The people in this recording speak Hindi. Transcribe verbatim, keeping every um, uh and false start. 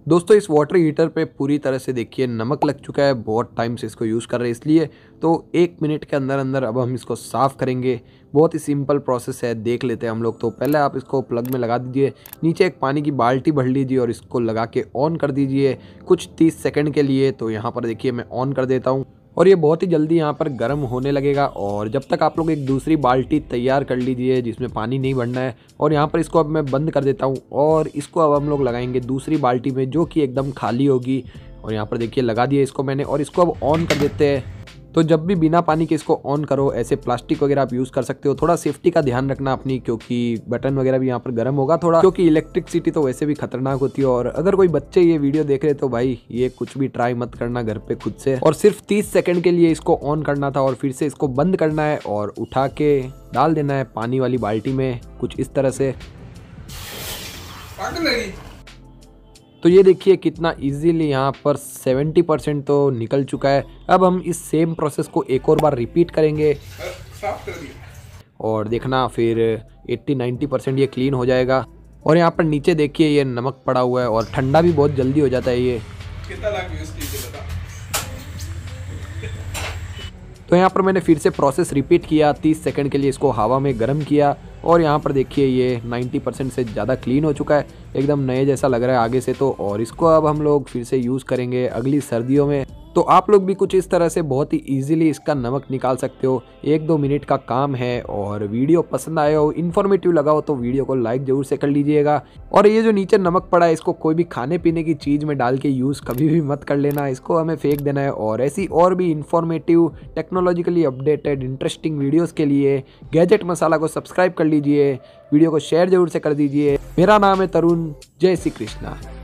दोस्तों इस वाटर हीटर पे पूरी तरह से देखिए नमक लग चुका है, बहुत टाइम से इसको यूज़ कर रहे हैं इसलिए। तो एक मिनट के अंदर अंदर अब हम इसको साफ़ करेंगे। बहुत ही सिंपल प्रोसेस है, देख लेते हैं हम लोग। तो पहले आप इसको प्लग में लगा दीजिए, नीचे एक पानी की बाल्टी भर लीजिए और इसको लगा के ऑन कर दीजिए कुछ तीस सेकंड के लिए। तो यहाँ पर देखिए मैं ऑन कर देता हूँ और ये बहुत ही जल्दी यहाँ पर गर्म होने लगेगा। और जब तक आप लोग एक दूसरी बाल्टी तैयार कर लीजिए जिसमें पानी नहीं भरना है। और यहाँ पर इसको अब मैं बंद कर देता हूँ और इसको अब हम लोग लगाएंगे दूसरी बाल्टी में जो कि एकदम खाली होगी। और यहाँ पर देखिए लगा दिया इसको मैंने और इसको अब ऑन कर देते हैं। तो जब भी बिना पानी के इसको ऑन करो, ऐसे प्लास्टिक वगैरह आप यूज़ कर सकते हो। थोड़ा सेफ्टी का ध्यान रखना अपनी, क्योंकि बटन वगैरह भी यहाँ पर गर्म होगा थोड़ा, क्योंकि इलेक्ट्रिसिटी तो वैसे भी खतरनाक होती है। और अगर कोई बच्चे ये वीडियो देख रहे तो भाई ये कुछ भी ट्राई मत करना घर पे खुद से। और सिर्फ तीस सेकंड के लिए इसको ऑन करना था और फिर से इसको बंद करना है और उठा के डाल देना है पानी वाली बाल्टी में कुछ इस तरह से। तो ये देखिए कितना इजीली यहाँ पर सत्तर परसेंट तो निकल चुका है। अब हम इस सेम प्रोसेस को एक और बार रिपीट करेंगे और देखना फिर अस्सी नब्बे परसेंट ये क्लीन हो जाएगा। और यहाँ पर नीचे देखिए ये नमक पड़ा हुआ है और ठंडा भी बहुत जल्दी हो जाता है ये। कितना लाख यूज़ कीजिए बता। तो यहाँ पर मैंने फिर से प्रोसेस रिपीट किया, तीस सेकंड के लिए इसको हवा में गर्म किया और यहाँ पर देखिए ये नब्बे परसेंट से ज़्यादा क्लीन हो चुका है, एकदम नए जैसा लग रहा है आगे से तो। और इसको अब हम लोग फिर से यूज़ करेंगे अगली सर्दियों में। तो आप लोग भी कुछ इस तरह से बहुत ही इजीली इसका नमक निकाल सकते हो, एक दो मिनट का काम है। और वीडियो पसंद आया हो, इन्फॉर्मेटिव लगा हो तो वीडियो को लाइक जरूर से कर लीजिएगा। और ये जो नीचे नमक पड़ा है इसको कोई भी खाने पीने की चीज़ में डाल के यूज़ कभी भी मत कर लेना, इसको हमें फेंक देना है। और ऐसी और भी informative, technologically updated, interesting videos के लिए गैजेट मसाला को सब्सक्राइब कर लीजिए, वीडियो को शेयर जरूर से कर दीजिए। मेरा नाम है तरुण, जय श्री कृष्णा।